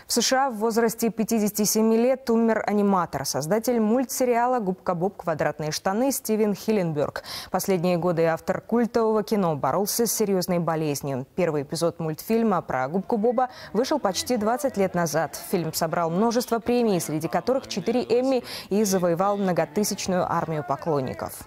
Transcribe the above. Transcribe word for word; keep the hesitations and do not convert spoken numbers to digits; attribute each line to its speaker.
Speaker 1: В США в возрасте пятидесяти семи лет умер аниматор, создатель мультсериала «Губка Боб. Квадратные штаны» Стивен Хилленберг. Последние годы автор культового кино боролся с серьезной болезнью. Первый эпизод мультфильма про Губку Боба вышел почти двадцать лет назад. Фильм собрал множество премий, среди которых четыре Эмми, и завоевал многотысячную армию поклонников.